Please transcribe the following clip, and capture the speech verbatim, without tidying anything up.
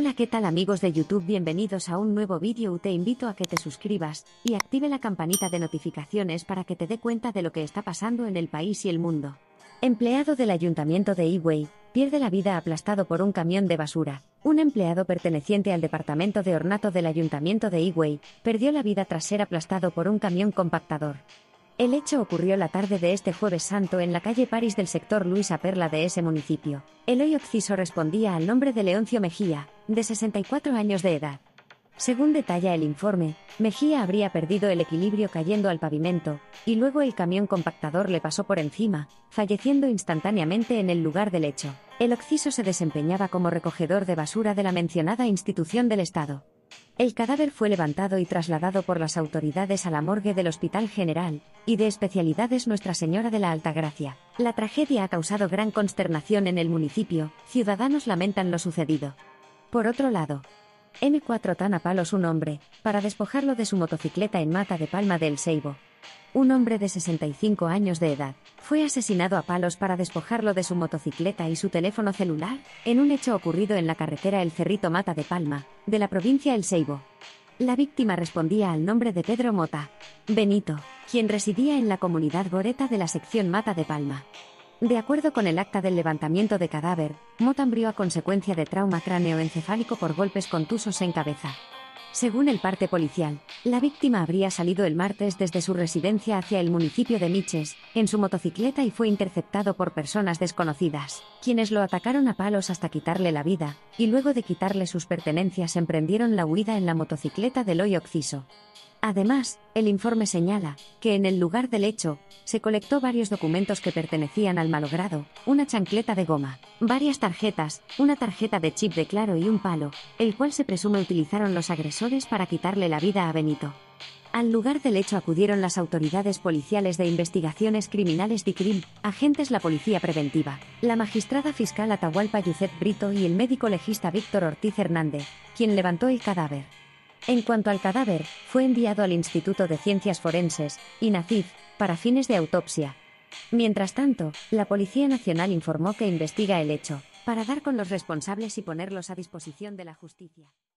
Hola, ¿qué tal amigos de YouTube? Bienvenidos a un nuevo vídeo. Te invito a que te suscribas y active la campanita de notificaciones para que te dé cuenta de lo que está pasando en el país y el mundo. Empleado del Ayuntamiento de Higüey pierde la vida aplastado por un camión de basura. Un empleado perteneciente al departamento de ornato del Ayuntamiento de Higüey perdió la vida tras ser aplastado por un camión compactador. El hecho ocurrió la tarde de este Jueves Santo en la calle París del sector Luisa Perla de ese municipio. Eloy Occiso respondía al nombre de Leoncio Mejía, de sesenta y cuatro años de edad. Según detalla el informe, Mejía habría perdido el equilibrio cayendo al pavimento, y luego el camión compactador le pasó por encima, falleciendo instantáneamente en el lugar del hecho. El Occiso se desempeñaba como recogedor de basura de la mencionada institución del Estado. El cadáver fue levantado y trasladado por las autoridades a la morgue del Hospital General y de Especialidades Nuestra Señora de la Altagracia. La tragedia ha causado gran consternación en el municipio. Ciudadanos lamentan lo sucedido. Por otro lado, eme cuatro tan a palos un hombre, para despojarlo de su motocicleta en Mata de Palma de El Seibo. Un hombre de sesenta y cinco años de edad fue asesinado a palos para despojarlo de su motocicleta y su teléfono celular, en un hecho ocurrido en la carretera El Cerrito Mata de Palma, de la provincia El Seibo. La víctima respondía al nombre de Pedro Mota Benito, quien residía en la comunidad Goreta de la sección Mata de Palma. De acuerdo con el acta del levantamiento de cadáver, Mota murió a consecuencia de trauma cráneoencefálico por golpes contusos en cabeza. Según el parte policial, la víctima habría salido el martes desde su residencia hacia el municipio de Miches, en su motocicleta y fue interceptado por personas desconocidas, quienes lo atacaron a palos hasta quitarle la vida, y luego de quitarle sus pertenencias emprendieron la huida en la motocicleta de Eloy Occiso. Además, el informe señala que en el lugar del hecho, se colectó varios documentos que pertenecían al malogrado, una chancleta de goma, varias tarjetas, una tarjeta de chip de Claro y un palo, el cual se presume utilizaron los agresores para quitarle la vida a Benito. Al lugar del hecho acudieron las autoridades policiales de investigaciones criminales DICRIM, agentes la Policía Preventiva, la magistrada fiscal Atahualpa Yucet Brito y el médico legista Víctor Ortiz Hernández, quien levantó el cadáver. En cuanto al cadáver, fue enviado al Instituto de Ciencias Forenses, INACIF, para fines de autopsia. Mientras tanto, la Policía Nacional informó que investiga el hecho, para dar con los responsables y ponerlos a disposición de la justicia.